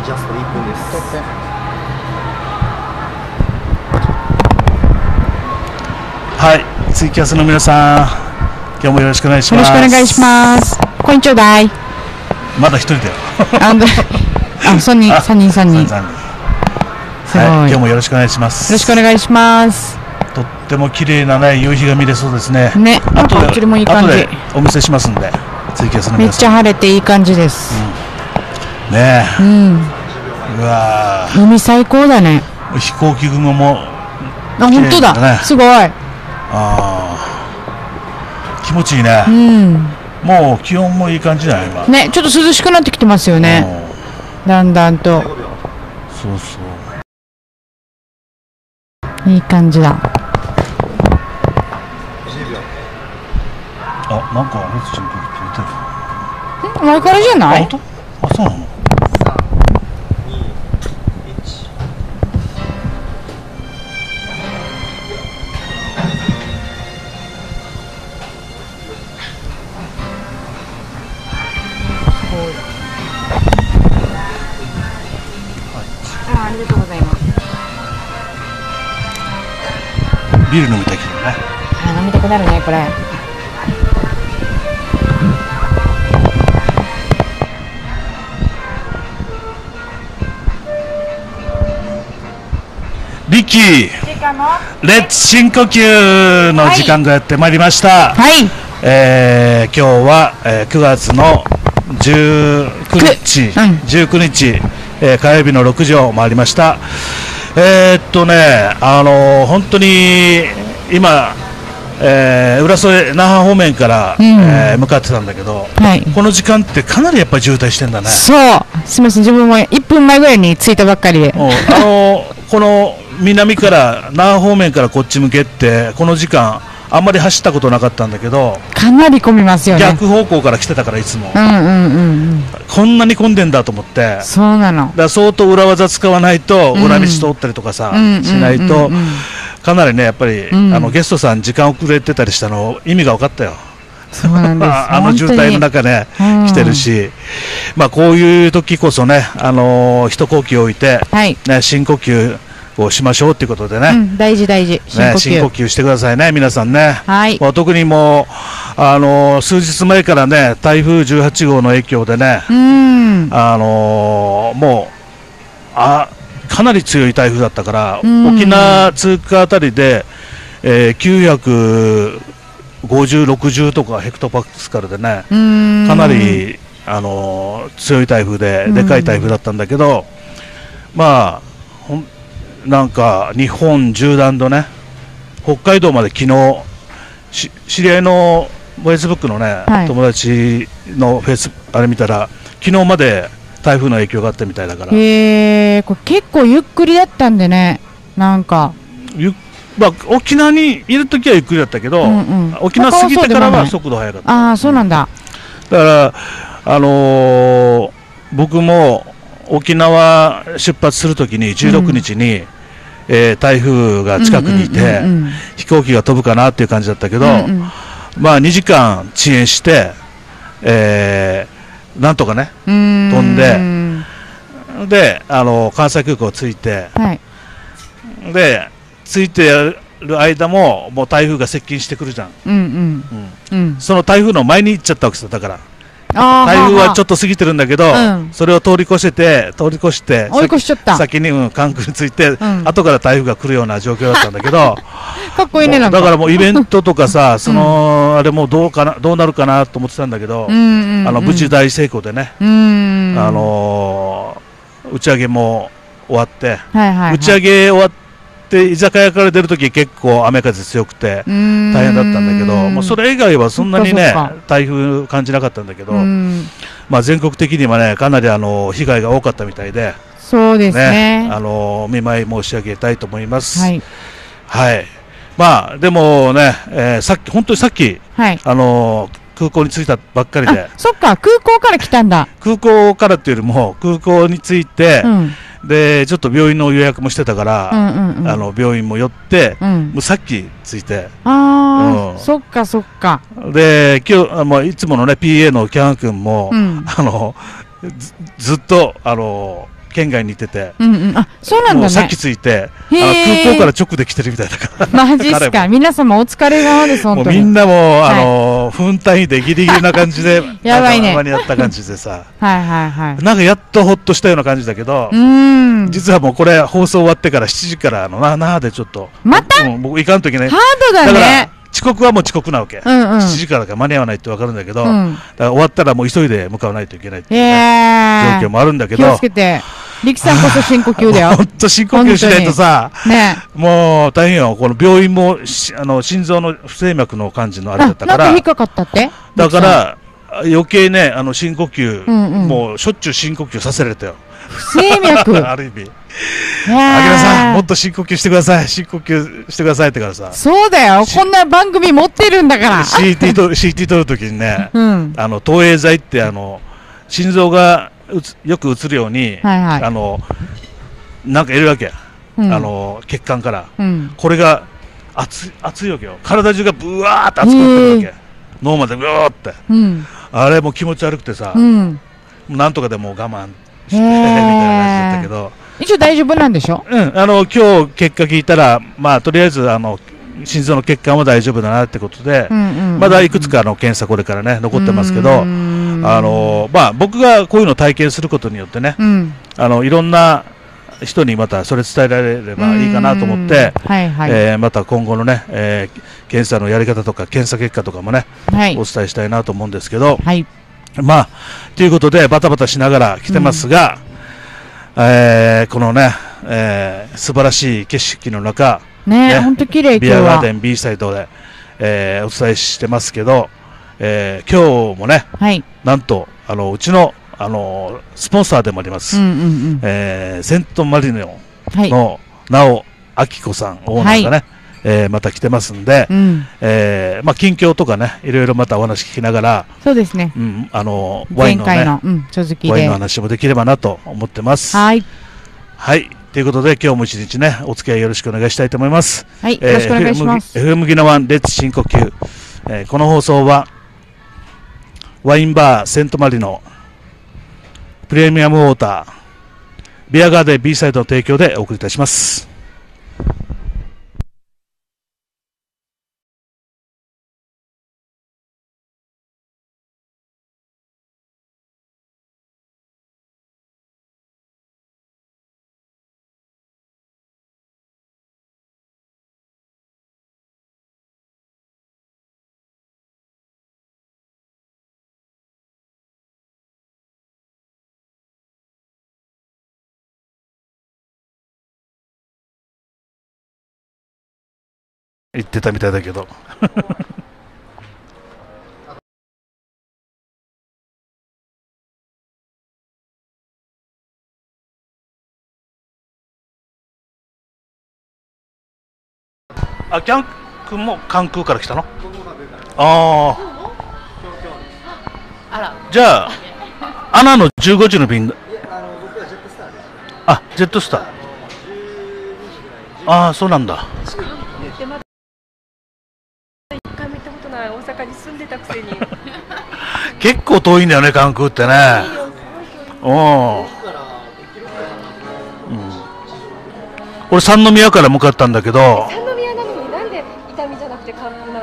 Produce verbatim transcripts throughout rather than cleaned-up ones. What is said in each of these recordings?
ジャストいっぷんです。 はい、ツイキャスの皆さん、今日もよろしくお願いします。 よろしくお願いします。こんにちはだい。 まだ一人だよ。 あ、三人、三人、三人。すごい。 はい、今日もよろしくお願いします。 よろしくお願いします。 とっても綺麗なね、夕日が見れそうですね。 ね、あとでもいい感じ。 お見せしますんで、ツイキャスの皆さん。 めっちゃ晴れていい感じです。 うん、ねえ。うん。うわー。海最高だね。 飛行機雲も。 あ、本当だ。すごい。ああ。気持ちいいね。 うん。 もう気温もいい感じだよ今。 ね、ちょっと涼しくなってきてますよね。だんだんと。そうそう。 いい感じだ。 あ、なんかあれちゃんと言ってる。前からじゃない？ あ、そうなの？ ありがとうございます。 ビール飲みたいけどね。 あ、飲みたくなるねこれ。 リッキー、レッツ深呼吸の時間がやってまいりました。 はい。 えー、今日は、えー、くがつのじゅうくにち、うん、じゅうくにち、えー、火曜日のろくじを回りました。えー、っとね、あのー、本当に今、えー、浦添那覇方面から、うん、えー、向かってたんだけど、はい、この時間ってかなりやっぱり渋滞してんだね。 そう、すみません、自分もいっぷんまえぐらいに着いたばっかりで、 あのー、この南から那覇方面からこっち向けってこの時間あんまり走ったことなかったんだけど、 かなり混みますよね。 逆方向から来てたからいつも、 うんうんうんうん、 こんなに混んでんだと思って。 そうなの。だから相当裏技使わないと、裏道通ったりとかさ、うん、しないと、うんうんうんうん、かなりねやっぱり、うん、あのゲストさん時間遅れてたりしたの意味が分かったよ。 そうなんですあの渋滞の中ね、来てるし、まあこういう時こそね、あのー、一呼吸置いて、はい、ね、深呼吸をしましょうということでね、うん、 大事大事、 深呼吸、ね、深呼吸してくださいね皆さんね。 はい、 もう特にもう、あのー、数日前からね台風じゅうはちごうの影響でね、うん、あのー、もうあかなり強い台風だったから、うん、沖縄通過あたりで、えー、きゅうひゃくごじゅう、ろくじゅうとかヘクトパスカルでね、うん、かなり、あのー、強い台風で、でかい台風だったんだけど、うん、まあほんなんか日本縦断とね北海道まで昨日し知り合いのフェイスブックのね、はい、友達のフェイスあれ見たら昨日まで台風の影響があったみたいだから。 へえ、これ結構ゆっくりだったんでね、なんかゆ、まあ、沖縄にいるときはゆっくりだったけど、うんうん、沖縄過ぎてからは速度速かった。 ああ、そうなんだ。 だからあのー、僕も沖縄出発するときにじゅうろくにちに、うん、えー、台風が近くにいて、うんうんうんうん、飛行機が飛ぶかなっていう感じだったけど、うんうん、まあにじかん遅延して、えー、なんとかね飛んで、であの関西空港着いて、はい、で着いてる間ももう台風が接近してくるじゃん、うんうんうん、その台風の前に行っちゃったわけですよ。だから台風はちょっと過ぎてるんだけど、うん、それを通り越してて通り越して追い越しちゃった先に、うん、関空に着いて、うん、後から台風が来るような状況だったんだけどかっこいいね。なんかだからもうイベントとかさその、うん、あれもどうかなどうなるかなと思ってたんだけど、うんうんうん、あの無事大成功でね、うん、あのー、打ち上げも終わって、はいはいはい、打ち上げ終わってで居酒屋から出るとき結構雨風強くて大変だったんだけど、もうそれ以外はそんなにね台風感じなかったんだけど、まあ全国的にはねかなりあの被害が多かったみたいで、 そうですね、 ね、あの見舞い申し上げたいと思います。はい、はい、まあでもね、えー、さっき本当にさっき、はい、あの空港に着いたばっかりで。 そっか、空港から来たんだ。 空港からっていうよりも空港に着いて、うん、でちょっと病院の予約もしてたから、うんうんうん、あの病院も寄って、うん、もうさっき着いて、 あ、うん、そっかそっか。 で今日もういつものね ピーエー のキャン君も、うん、あの ず, ずっとあの県外に行ってて、 うんうん、あ、そうなんだね。 さっき着いて、あのへー空港から直で来てるみたいだから。 マジっすか。皆様お疲れ様です、本もう当に。 みんなもう、 はいあの、分単位でギリギリな感じで、 やばいね間に合った感じでさ、 はいはいはい。 なんかやっとほっとしたような感じだけど、 うーん。 実はもうこれ放送終わってからしちじからあのな、那覇でちょっと、 またうん僕行かんといけない。 ハードだだからね。 遅刻はもう遅刻なわけ。 うんうんしちじからが間に合わないってわかるんだけど、 うんだから終わったらもう急いで向かわないといけないっていうね、 え状況もあるんだけ気をどつ、けて。力さんこそ深呼吸だよ。 ほんと深呼吸しないとさ、 ねもう大変よ。この病院もしあの心臓の不整脈の感じのあれだあ、 ったからなんか引っ、かかったってだから余計ね、あの深呼吸、 うんうんもうしょっちゅう深呼吸させられたよ。 不整脈。 ある意味。 ああきらさん、もっと深呼吸してください。深呼吸してくださいってからさ、 そうだよ。こんな番組持ってるんだから。 シーティー と シーティー 取るときにね、 うん。 あの投影剤ってあの心臓がうつよく映るように、 はいはいあのなんか入れるわけ、 うんあの血管から、 うん。 これが熱い熱いわけよ。体中がブワーって熱くなってるわけ。脳までブワーって、 うん。 あれもう気持ち悪くてさ、 うん。 なんとかでもう我慢してへーみたいな感じだったけど、 一応大丈夫なんでしょ？ うん、あの今日結果聞いたら、まあとりあえずあの心臓の血管は大丈夫だなってことで、 うんうんうん。 まだいくつかの検査これからね残ってますけうど、 んあのまあ僕がこういうのを体験することによってね、 うん。 あのいろんな人にまたそれ伝えられればいいかなと思って、 うんはいはい。 えーまた今後のね、えー検査のやり方とか検査結果とかもね、 はいお。伝えしたいなと思うんですけど、 はい。 まあということでバタバタしながら来てますが、えーこのね、えー素晴らしい景色の中、 ねねほんと綺麗ビ今日は。 アガーデン B サイドで、えーお伝えしてますけど、えー今日もね、 はい。 なんとあのうちのあのスポンサーでもあります、 うんうんうん。 えーセントマリノはい。 の直明子さん、オーナーがね、えーまた来てますんで、 うん。 えーまあ、近況とかね、いろいろまたお話聞きながら、 そうですね。 うん、あのワインのね、 前回の、うん、続きでワインの。話もできればなと思ってます。 はい。 はい。ということで、今日も一日ね、お付き合いよろしくお願いしたいと思います。 はい。よろしくお願いします。 えー エフエム ギナワンレッツ深呼吸、えーこの放送はワインバーセントマリノプレミアムウォータービアガーデン B サイドの提供でお送りいたします。言ってたみたいだけどあ、キャン君も関空から来たの？ああ。じゃあ、アナのじゅうごじの便。あ、ジェットスター。ああ、そうなんだ。 一回も行ったことない。大阪に住んでたくせに。 結構遠いんだよね、関空ってね。おーうん、俺、三宮から向かったんだけど、 三宮なのになんで伊丹じゃなくて関空なの？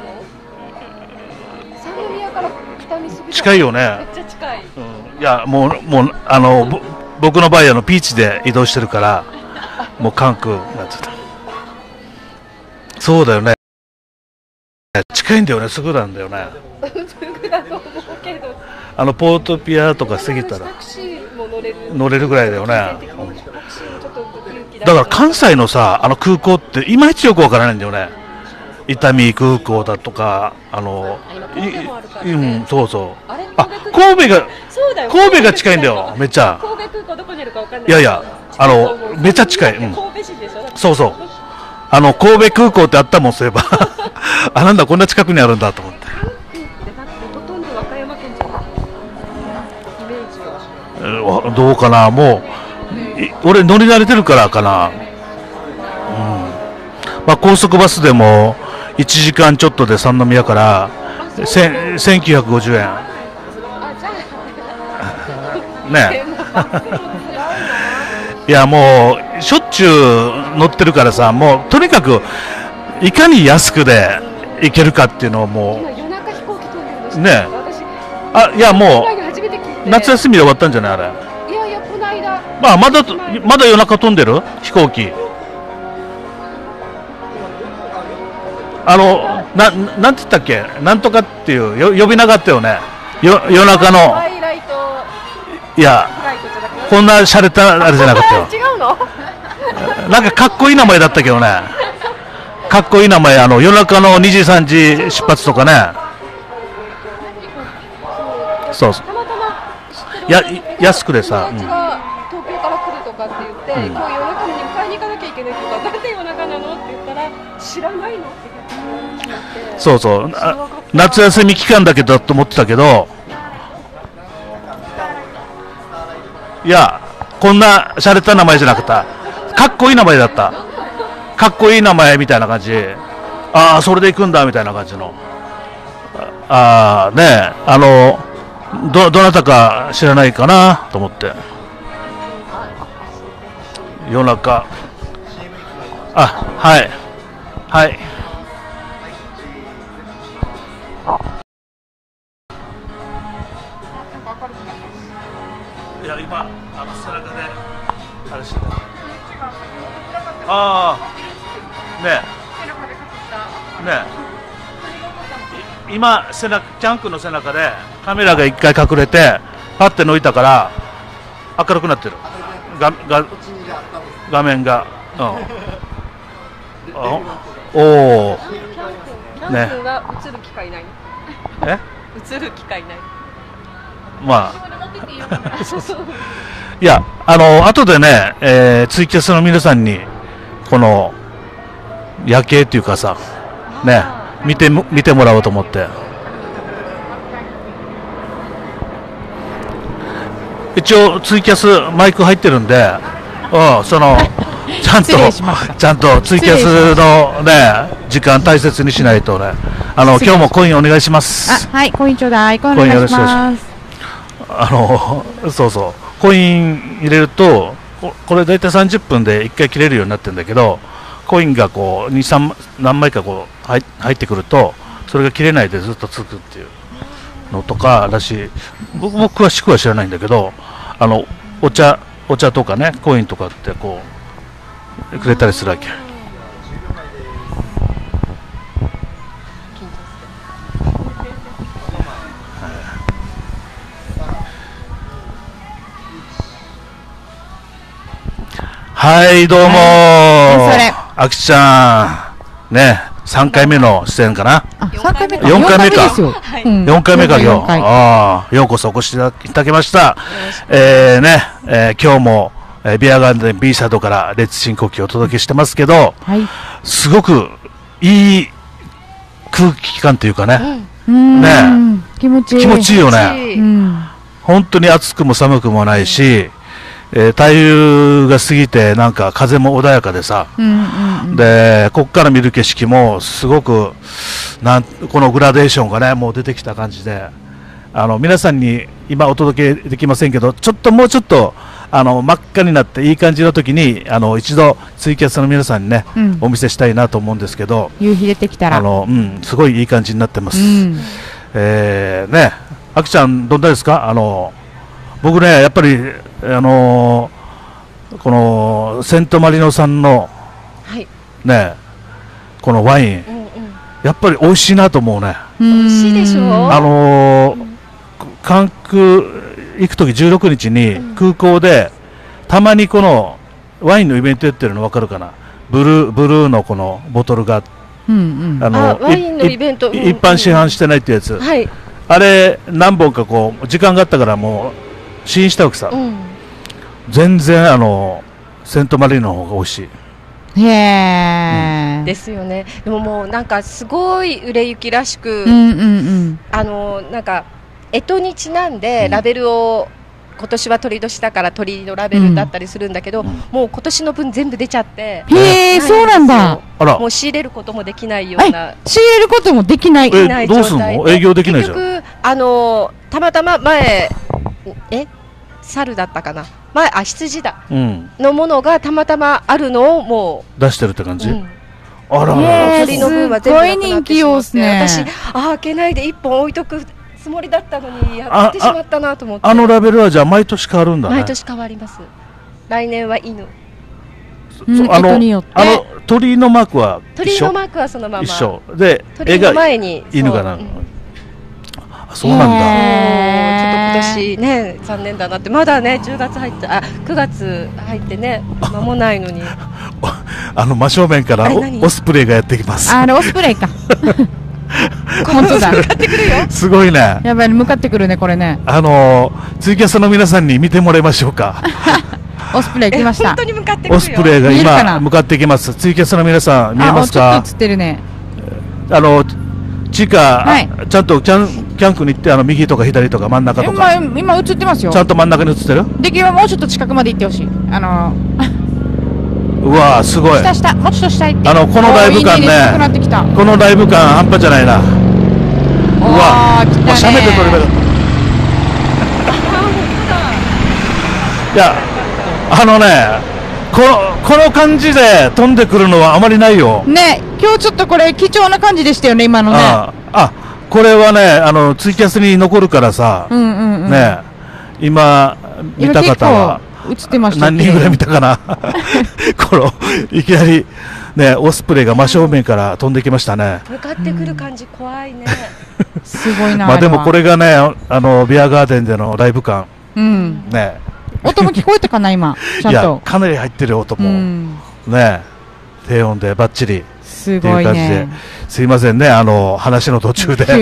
三宮から伊丹すぐ近いよめねっ。ちゃ近い。 うん、いや、もう、もう、あの、ぼ僕の場合、あの、ピーチで移動してるから、もう関空になってた。そうだよね。近いんだよね、すぐなんだよね。 すぐだと思うけど。 あの、ポートピアとか過ぎたらタクシーも乗れる。 乗れるぐらいだよね。 タクシーもちょっと勇気だから関西のさ、あの空港っていまいちよくわからないんだよね。伊丹空港だとか、あの、 神戸もあるからねいうん、そうそう。 あれあ、神戸が、 そうだよ。 神戸が近いんだよ、めっちゃ。 神戸空港どこにあるかわかんない。 いやいや、あの、めっちゃ近い。うん、 神戸市でしょ。 そうそう。あの、神戸空港ってあったもん、そういえば。あ、なんだ、こんな近くにあるんだと思って。 関空ってだってほとんど和歌山県じゃない。イメージは。 えーわどうかな、もう、い俺乗り慣れてるからかな。うん。まあ、高速バスでも、いちじかんちょっとで三宮からせんせんきゅうひゃくごじゅうえんあ、じゃあ。 ねでもバスも辛いな。 いやもうしょっちゅう乗ってるからさ、もうとにかくいかに安くで行けるかっていうのをも今夜中飛行機飛んでるの知ってうますね。 私あ、いやもこの間初めて聞いてう夏休みで終わったんじゃないあれ。 いやいやこの間まあまだまだ夜中飛んでる飛行機。あのななんて言ったっけ、なんとかっていうよ呼び名があったよね。よ夜中のハイライトいやフライトじゃなくてこんな洒落たあれじゃなかったよ。 違うのなんかかっこいい名前だったけどね。かっこいい名前、あの夜中のにじさんじ出発とかね。そうそう。 たまたまや安くでさ友達が東京から来るとかって言って、 うん今日夜中に迎えに行かなきゃいけないとか、なんで夜中なのって言ったら知らないのって決まってそうそう、あ夏休み期間だけだと思ってたけど、いやこんな洒落た名前じゃなかった。かっこいい名前だった。かっこいい名前みたいな感じ。ああそれで行くんだみたいな感じの。ああねえ、あのどどなたか知らないかなと思って。夜中、あ、はいはい。いや今あの背中であれしてた。ああねえねえ、い今背中キャンクの背中でカメラが一回隠れてパッて抜いたから明るくなってるがが画面が、うん、あおおキャン君は映る機会ないのえ映る機会ないまあいやあの後でね、えー、ツイキャスの皆さんにこの夜景っていうかさね見て見てもらおうと思って。一応ツイキャスマイク入ってるんで、うん、そのちゃんと失礼しましたちゃんとツイキャスのね時間大切にしないとね。あの今日もコインお願いします。 あ、はい、コインちょうだい。コインお願いします。 あのそうそうコイン入れるとここれ大体さんじゅっぷんでいっかい切れるようになってるんだけど、コインがこうに、さん何枚かこう入入ってくるとそれが切れないでずっとつくっていうのとからしい。僕も詳しくは知らないんだけど、あのお茶お茶とかねコインとかってこうくれたりするわけ。はいどうもー、 それあきちゃんねさんかいめの出演かな。 あ、さんかいめか。 よんかいめかですよ。 はいうんよんかいめか今日。 よんかいああようこそお越しいただきました。えー、ね、えー、今日も、えー、ビアガーデン B サイドからレッツ深呼吸をお届けしてますけど、 はい。 すごくいい空気感というかね、 うーんね気持ちいい。 気持ちいいよね。 うん。 本当に暑くも寒くもないし、えー、台風が過ぎてなんか風も穏やかでさ、 うんうんうん。 でここから見る景色もすごくなんこのグラデーションがねもう出てきた感じで、あの皆さんに今お届けできませんけど、ちょっともうちょっとあの真っ赤になっていい感じの時にあの一度ツイキャスの皆さんにね、 うんお見せしたいなと思うんですけど、 夕日出てきたら。 あの、うん、すごいいい感じになってます。 うん。 えー、ね、あきちゃんどんなですか。あの僕ねやっぱりあのこのセントマリノさんのはいねこのワインうんうんやっぱり美味しいなと思うね。 美味しいでしょあのー、関空行くときじゅうろくにちに空港でたまにこのワインのイベントやってるの分かるかな。ブルーブルーのこのボトルがうんうん。 あのあワインのイベントいうんうん一般市販してないってやつ、 はいあれ何本かこう時間があったからもう試飲したわけさ、 うん全然あのセントマリーノの方が美味しい。 へー。 ですよね。でももうなんかすごい売れ行きらしく、 うんうんうん。 あのなんか干支にちなんでラベルを、今年は鳥年だから鳥のラベルだったりするんだけど、 うんもう今年の分全部出ちゃって、 へー、そうなんだ。 あらもう仕入れることもできないよはいうな。 仕入れることもできない。 えないどうすんの状態で営業できないじゃん結局あのたまたま前え猿だったかなまあ、あ羊だ、 うん、 のものがたまたまあるのをもう出してるって感じ、うん、あらら鳥の分は全部なくなってしまって、 すごい人気よすね。 私あ開けないでいっぽん置いとくつもりだったのにやってしまったなと思って。 あ, あ, あのラベルはじゃあ毎年変わるんだね。 毎年変わります。来年は犬、 うん、 あのによってあの鳥のマークは一緒、 鳥のマークはそのまま一緒で、 鳥の前に犬がなる、 そう、うん、 そうなんだ。 ちょっと今年ね残念だなって。まだねじゅうがつ入ってあくがつ入ってね間もないのにあの真正面からオスプレイがやってきます。 あれオスプレイか本当だ向かってくるよ。 すごいね。 やばい向かってくるねこれね。 あのー、ツイキャスの皆さんに見てもらいましょうかオスプレイ来ました。 本当に向かってくるよ。 オスプレイが今向かってきます。ツイキャスの皆さん見えますか。 あちょっと映ってるね。 あのちか、 はい、 ちゃんとキャンキャンクに行ってあの右とか左とか真ん中とか今今映ってますよ。 ちゃんと真ん中に映ってる。 できればもうちょっと近くまで行ってほしい。あのうわーすごい。 下下もうちょっと下行って。 あのこのライブ感ね、このライブ感半端じゃないな。うわーもう斜面で撮ればよかった。いやあのねこのこの感じで飛んでくるのはあまりないよね。今日ちょっとこれ貴重な感じでしたよね今のね。 ああこれはねあのツイキャスに残るからさ、うんうんうん、ね今見た方は映ってました。 何人ぐらい見たかなこのいきなりねオスプレイが真正面から飛んできましたね。 向かってくる感じ怖いねすごいな。 まあでもこれがねあのビアガーデンでのライブ感、 うん、 ね音も聞こえたかな今ちゃんと。いやかなり入ってる音も、うん、ね低音でバッチリすごいね。っていう感じで、 すいませんねあの話の途中でね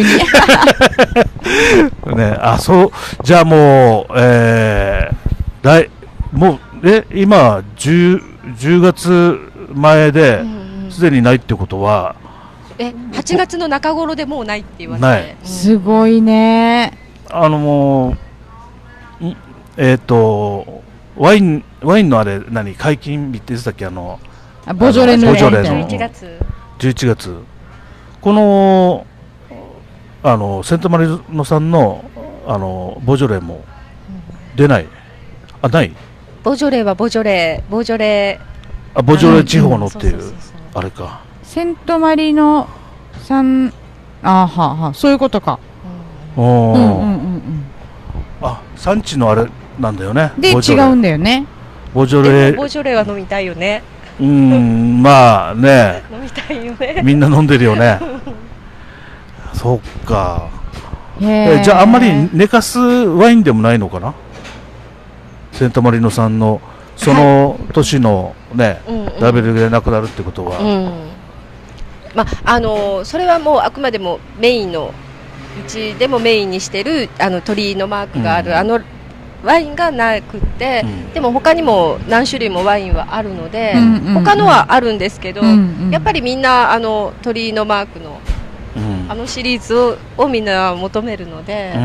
あそうじゃあもうえー、来もうえ今 10, 10月前ですでにないってことは、 うんうん、えはちがつの中頃でもうないって言われてない、 うん、 すごいね。 あのもうえっ、ー、とワインワインのあれ何解禁日って言ってたっけあのボジョレのボジョレのじゅういちがつじゅういちがつこのあのセントマリノさんのあのボジョレも出ない、あないボジョレはボジョレボジョレあボジョレ地方のっていうあれかセントマリノさんあははそういうことか。 うん、おー、うんうんうんうん、あ産地のあれなんだよね。 で違うんだよね。 ボジョレボジョレは飲みたいよね。 うんまあね飲みたいよね。 みんな飲んでるよねそっか。 えじゃああんまり寝かすワインでもないのかなセントマリノさんのその年のね、はい、ラベルでなくなるってことは、うんうんまあのー、それはもうあくまでもメインのうちでもメインにしてるあの鳥居のマークがある、うん、あのワインがなくって、うん、でも他にも何種類もワインはあるので、うんうんうん、他のはあるんですけど、うんうん、やっぱりみんなあの鳥居のマークの、うん、あのシリーズ を, をみんな求めるので、うん、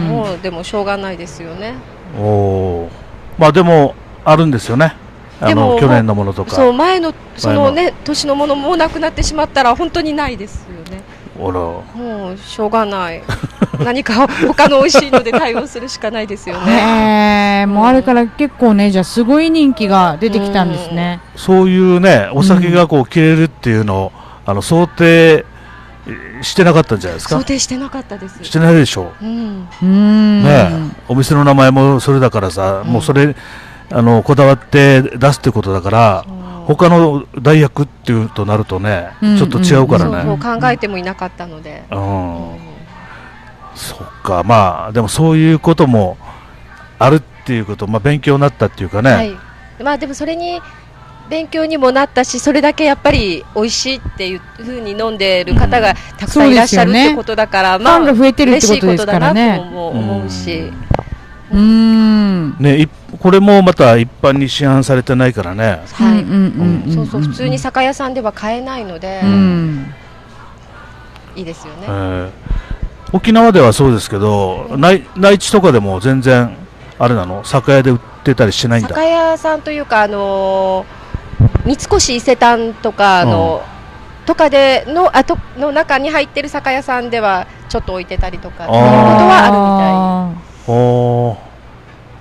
そうもうでもしょうがないですよね。 おまあでもあるんですよね。あの去年のものとかそう前のそのね年のものもなくなってしまったら本当にないですよね。 あらもうしょうがない何か他の美味しいので対応するしかないですよね。 へーもうあれから結構ねじゃあすごい人気が出てきたんですね。 うそういうねお酒がこう切れるっていうのを、うん、あの想定してなかったんじゃないですか。 想定してなかったです。 してないでしょう、うん、 うんねお店の名前もそれだからさ、うん、もうそれあのこだわって出すってことだから、うん、他の代役っていうとなるとね、うん、ちょっと違うからね、うんそうそう考えてもいなかったので、 うんうん、そっかまあでもそういうこともあるっていうこと、まあ、勉強になったっていうかね、はいまあ、でもそれに勉強にもなったしそれだけやっぱり美味しいっていう風に飲んでいる方がたくさんいらっしゃるってことだから、 うんまあ、ファンが増えてるってことですからね。 嬉しいことだなと思うし、 うーんね、これもまた一般に市販されてないからね。 はい、そうそう普通に酒屋さんでは買えないので、うん、いいですよね、えー、 沖縄ではそうですけど、うん、内, 内地とかでも全然あれなの酒屋で売ってたりしないんだ。 酒屋さんというか、あのー、三越伊勢丹とかの、うん、とかで の, あとの中に入ってる酒屋さんではちょっと置いてたりとかっていうことはあるみたい。 お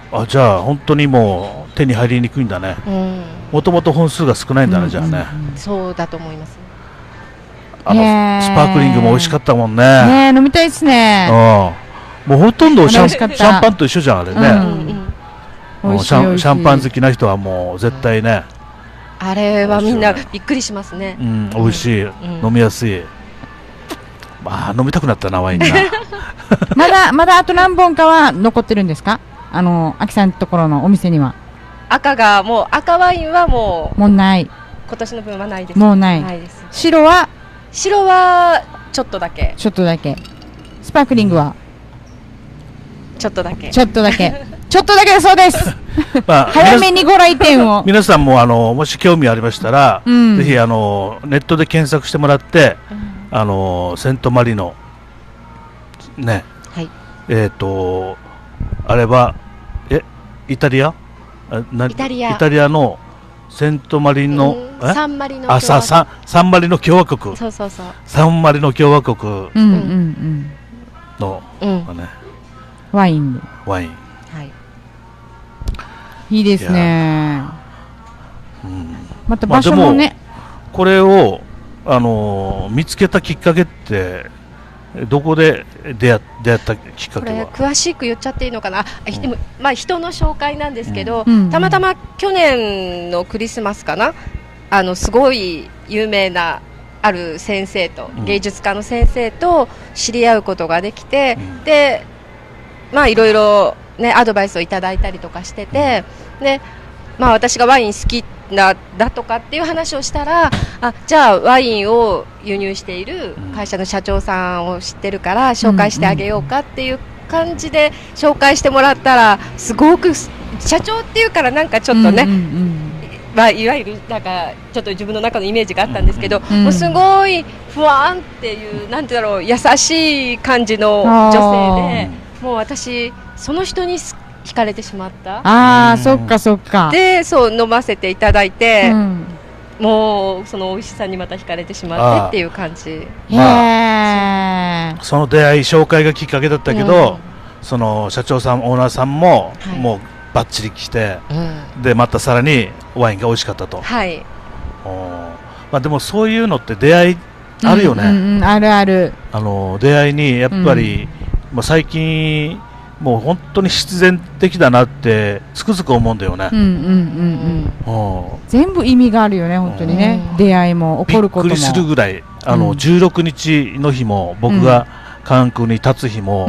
あ、じゃあ本当にもう手に入りにくいんだね。もともと本数が少ないんだね、じゃあね。 そうだと思います。 あのスパークリングも美味しかったもんね。 ね、飲みたいですね。 もうほとんどシャン、シャンパンと一緒じゃん、あれね。シャンパン好きな人はもう絶対ね。 あれはみんなびっくりしますね。 うん、美味しい、飲みやすい。まあ飲みたくなったな、ワインな。 まだまだあと何本かは残ってるんですか？あの秋さんのところのお店には。 赤がもう赤ワインはもうもうない。 今年の分はないです。 もうない。ないです。白は白はちょっとだけ。 ちょっとだけ。スパークリングはちょっとだけ。 ちょっとだけ。ちょっとだけだそうです。まあ、早めにご来店を。 皆さんもあのもし興味ありましたら、うん、ぜひあのネットで検索してもらって、うん、あのセントマリノね、はい、えっ、ー、とあれはえイタリア？ イタリア。 イタリアのセントマリノ、 うん、サンマリノあさササンマリノ共和国。 そうそうそう。 サンマリノ共和国の、うんうんうん、ね、ワインで。 ワイン。 はい。 いいですね。うん、また場所もね。 まあ、これをあのー、見つけたきっかけってどこで出会、出会ったきっかけは？ これ詳しく言っちゃっていいのかな。うん、でもまあ人の紹介なんですけど、うん、たまたま去年のクリスマスかな、あのすごい有名なある先生と、うん、芸術家の先生と知り合うことができて、うん、でまあいろいろねアドバイスをいただいたりとかしてて、うん、でまあ私がワイン好きなだとかっていう話をしたら、あじゃあワインを輸入している会社の社長さんを知ってるから紹介してあげようかっていう感じで紹介してもらったら、すごく社長っていうからなんかちょっとね、うんうんうんまあ、いわゆるなんかちょっと自分の中のイメージがあったんですけど、うん、もうすごい不安っていうなんてだろう優しい感じの女性で、もう私その人に惹かれてしまった。 ああ、そっかそっか。 でそう飲ませていただいて、うん、もうその美味しさにまた惹かれてしまってっていう感じ。へえ。その出会い紹介がきっかけだったけど、うん、その社長さんオーナーさんも、はい、もうバッチリ来て、うん、でまたさらにワインが美味しかったと。 はい。 まあでもそういうのって出会いあるよね。 うんうん、あるある。 あの出会いにやっぱり、うん、まあ最近もう本当に必然的だなってつくづく思うんだよね。うんうんうんうん、全部意味があるよね本当にね、うん、出会いも起こることもびっくりするぐらい。あの、うん、じゅうろくにちの日も僕が関空に立つ日も、うん、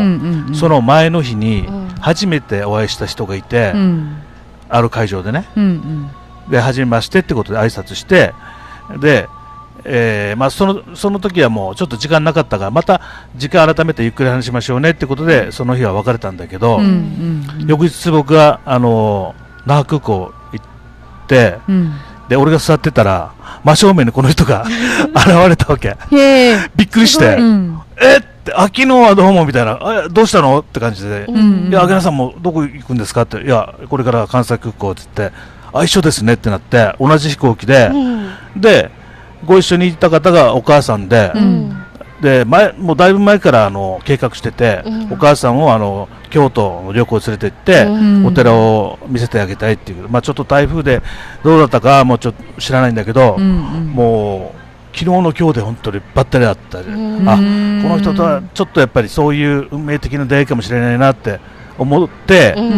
その前の日に初めてお会いした人がいて、うん、ある会場でね、うんうん、で初めましてってことで挨拶して、でえーまあ、そのその時はもうちょっと時間なかったからまた時間改めてゆっくり話しましょうねってことでその日は別れたんだけど、うんうんうん、翌日僕があの那覇空港行って、うん、で俺が座ってたら真正面にこの人が現れたわけびっくりして、うん、えってあ昨日はどうもみたいなどうしたのって感じで、うんうん、いや明菜さんもどこ行くんですかっていやこれから関西空港って言ってあ一緒ですねってなって同じ飛行機で、うん、でご一緒にいた方がお母さんで、うん、で前もうだいぶ前からあの計画してて、うん、お母さんをあの京都の旅行連れて行って、うん、お寺を見せてあげたいっていう、まあ、ちょっと台風でどうだったかもうちょっと知らないんだけど、うんうん、もう昨日の今日で本当にばったりだったり、うん、あこの人とはちょっとやっぱりそういう運命的な出会いかもしれないなって思って、うん、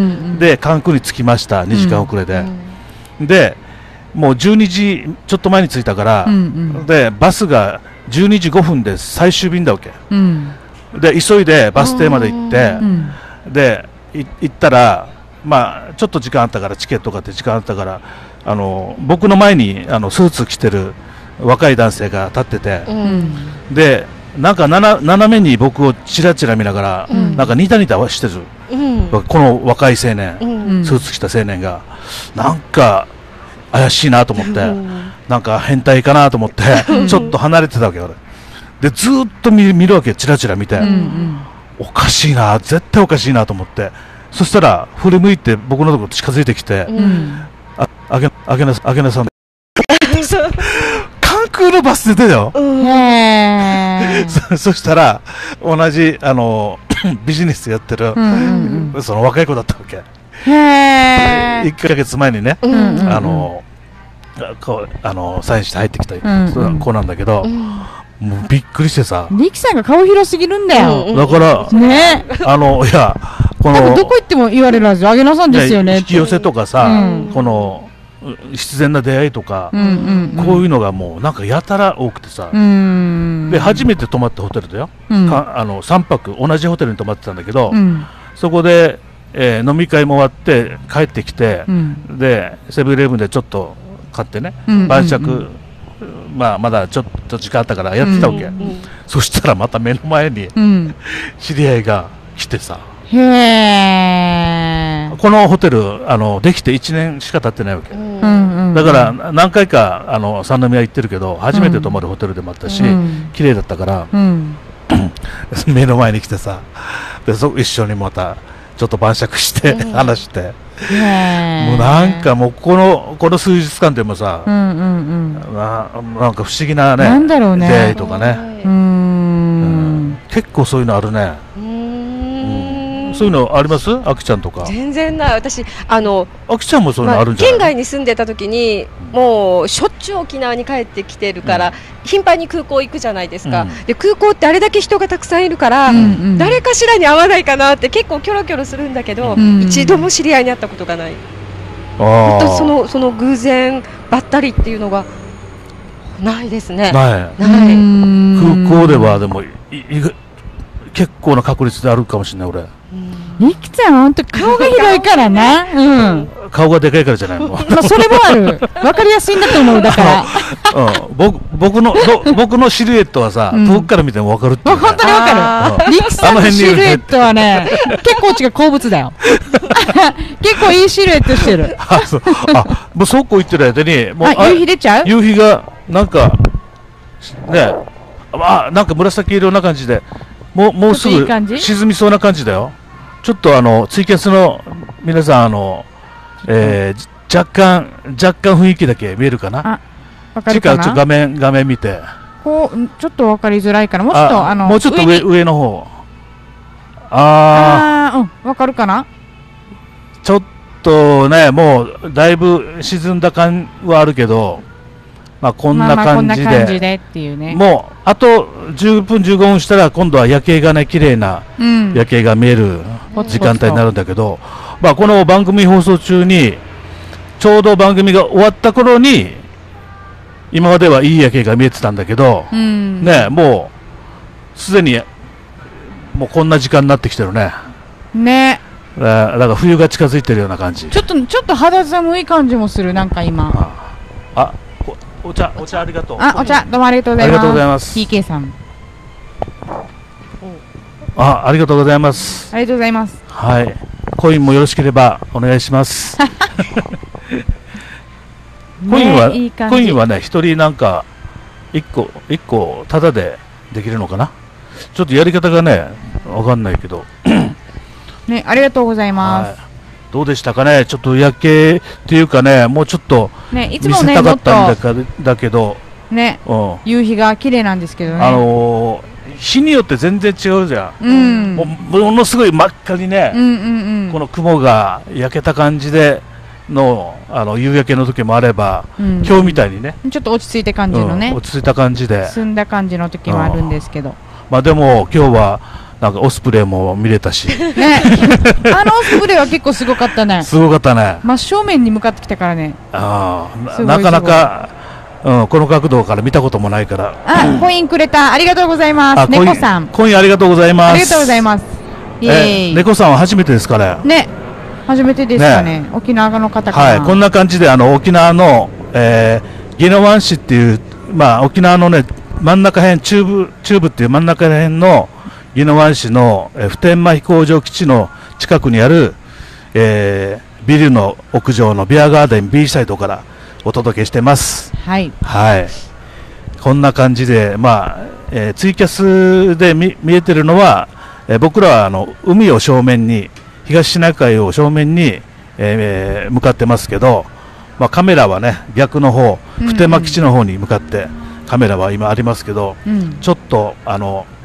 で関空に着きましたにじかん遅れで、うん、でもうじゅうにじちょっと前に着いたから、うんうん、でバスがじゅうにじごふんで最終便だわけ、うん、で急いでバス停まで行って、うん、で行ったら、まあ、ちょっと時間あったからチケット買って時間あったからあの僕の前にあのスーツ着てる若い男性が立ってて、うん、でなんかなな斜めに僕をちらちら見ながら、うん、なんかニタニタはしてる、うん、この若い青年、うん、スーツ着た青年がなんか怪しいなと思って、うん、なんか変態かなと思ってちょっと離れてたわけ俺でずーっと 見, 見るわけチラチラ見て、うんうん、おかしいな絶対おかしいなと思ってそしたら振り向いて僕のところ近づいてきて、うん、ああげあげなあげなさん関空のバスで出たよ、うん、へそ, そしたら同じあのビジネスやってる、うんうんうん、その若い子だったわけへいっかげつまえにね、 うんうんうん、 あのこうあのサインして入ってきた子なんだけど、 うん、 もうびっくりしてさ、 リキさんが顔広すぎるんだよ、 うんうん、 だからね、 あのいやこのどこ行っても言われるはず、あげなさんですよね、 引き寄せとかさ、 うん、この必然な出会いとか、 うんうんうん、 こういうのがもうなんかやたら多くてさ、 うん、 で初めて泊まったホテルだよ、うん、かあのさんぱく同じホテルに泊まってたんだけど、うん、そこで、えー、飲み会も終わって帰ってきて、うん、でセブンイレブンでちょっと買ってね、うんうんうん、晩酌、まあ、まだちょっと時間あったからやってたわけ、うんうん、そしたらまた目の前に、うん、知り合いが来てさ、 へー、 このホテルあのできていちねんしか経ってないわけ、うんうんうん、だから何回かあの三宮行ってるけど初めて泊まるホテルでもあったし、うん、綺麗だったから、うん、目の前に来てさ、でそ一緒にまたちょっと晩酌して、うん、話して、もうなんかもうこのこの数日間でもさ、うんうんうん、な, なんか不思議なね、 なんだろうね、 出会いとかね、うん、うん、結構そういうのあるね。そういうのあります？あきちゃんとか。 全然ない。私あのあきちゃんもそういうのあるんじゃない？ まあ、県外に住んでた時にもうしょっちゅう沖縄に帰ってきてるから、うん、頻繁に空港行くじゃないですか、うん、で空港ってあれだけ人がたくさんいるから、うんうん、誰かしらに会わないかなって結構キョロキョロするんだけど、うん、一度も知り合いに会ったことがない。本当そのその偶然ばったりっていうのがないですね。 ない。 ない。 空港ではでもいい結構な確率であるかもしれない俺。 リキちゃんは本当顔が広いからな、うん、 顔がでかいからじゃないの。まあそれもある。分かりやすいんだと思う。だから、 うん、僕僕の僕のシルエットはさ、うん、遠くから見ても分かるっていう、ね、 本当に分かる。リキさんのシルエットはね、結構うちが好物だよ。結構いいシルエットしてる。 あ、そう、あ、もうそうこう言ってる間にもうあ夕日出ちゃう？ 夕日がなんかね、あ、なんか紫色な感じで。もう、もうすぐ沈みそうな感じだよ。ちょっとあのツイキャスの皆さんあの、えー、若干若干雰囲気だけ見えるかな。 あ、わかるかな。 ちょっと画面画面見て。 こうちょっとわかりづらいからもうちょっとあのもうちょっと上上の方。 ああ、うん、わかるかな。 ちょっとね、もうだいぶ沈んだ感はあるけど。まあこんな感じで、 っていうね、 もうあとじゅっぷんじゅうごふんしたら今度は夜景がね綺麗な夜景が見える時間帯になるんだけど、うん、まあこの番組放送中にちょうど番組が終わった頃に今まではいい夜景が見えてたんだけど、うん、ね、もうすでにもうこんな時間になってきてるね。 ね。 だから冬が近づいてるような感じ。 ちょっとちょっと肌寒い感じもするなんか今。 あ。あお茶、お茶ありがとう。 あ、お茶、どうもありがとうございます。 ありがとうございます。 ピーケー さん。 あ、ありがとうございます。 ありがとうございます。 はい。コインもよろしければお願いします。コインは、いいコインはね、一人なんか一個一個タダでできるのかな。ちょっとやり方がね、わかんないけど。 ね、ありがとうございます。はい、 どうでしたかね、ちょっと夜景っていうかね、もうちょっと見せたかったんだか、ね、だけど、 ね、うん、夕日が綺麗なんですけどね、 あのー、日によって全然違うじゃん、うん、も, ものすごい真っ赤にね、うんうんうん、この雲が焼けた感じでの、あの夕焼けの時もあれば、うん、今日みたいにね、 ちょっと落ち着いた感じのね、 うん、落ち着いた感じで、 澄んだ感じの時もあるんですけど、うん、 まあでも今日はなんかオスプレイも見れたし、 ね、あのオスプレイは結構すごかったね。 すごかったね。 真正面に向かってきたからね。 ああ、なかなか、うん、この角度から見たこともないから。 あ、コインくれた。ありがとうございます。猫さん。 コインありがとうございます。 ありがとうございます。イエーイ。 猫さんは初めてですかね。 ね、初めてですかね。ね、沖縄の方かな。 はい、こんな感じであの沖縄の、えー、宜野湾市っていう、まあ沖縄のね真ん中辺、中部中部っていう真ん中辺の宜野湾市の、えー、普天間飛行場基地の近くにある、えー、ビルの屋上のビアガーデン B サイドからお届けしてます。 はい、 はい、こんな感じで、まあえー、ツイキャスで 見, 見えてるのは、えー、僕らはあの海を正面に、東シナ海を正面に、えー、向かってますけど、まあ、カメラはね逆の方、普天間基地の方に向かってカメラは今ありますけど、うん、ちょっとあの